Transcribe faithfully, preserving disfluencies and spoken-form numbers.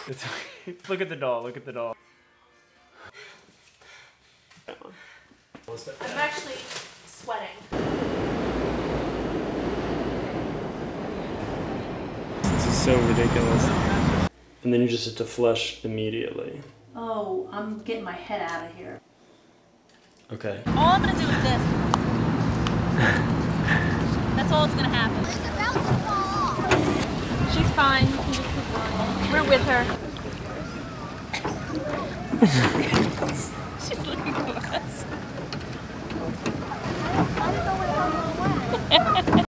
It's, look at the doll, look at the doll. I'm actually sweating. This is so ridiculous. And then you just have to flush immediately. Oh, I'm getting my head out of here. Okay. All I'm gonna do is this. That's all that's gonna happen. She's fine. You can just keep going. We're with her. She's looking for us.